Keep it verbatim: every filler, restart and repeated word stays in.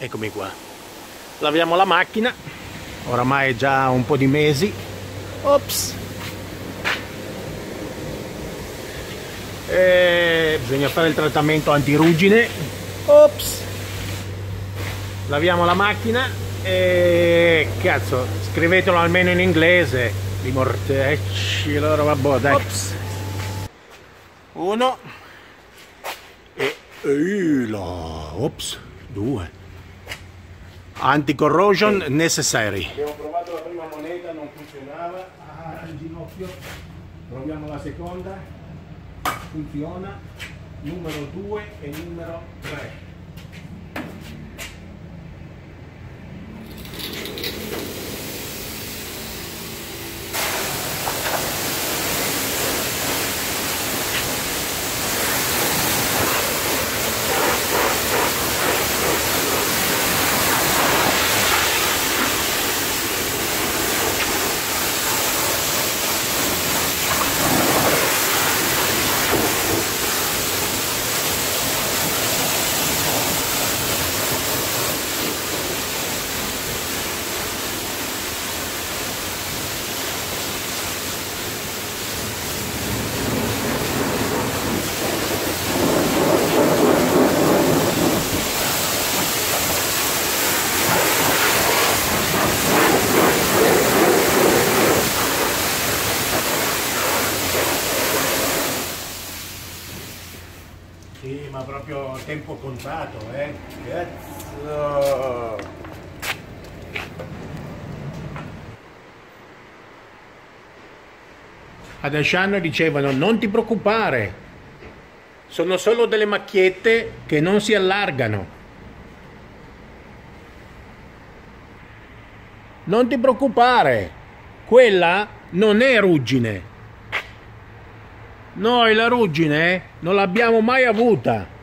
Eccomi qua. Laviamo la macchina. Oramai è già un po' di mesi. Ops. E bisogna fare il trattamento antirugine. Ops. Laviamo la macchina e cazzo, scrivetelo almeno in inglese. Di mortecci, allora vabbè, dai. Ops. Uno e, e la, ops, due. Anti-corrosion necessary. Abbiamo provato la prima moneta, non funzionava. Ah, il ginocchio. Proviamo la seconda. Funziona. Numero due e numero tre. Sì, ma proprio tempo contato, eh? Cazzo! Ad Asciano dicevano: non ti preoccupare, sono solo delle macchiette che non si allargano. Non ti preoccupare, quella non è ruggine. Noi la ruggine non l'abbiamo mai avuta.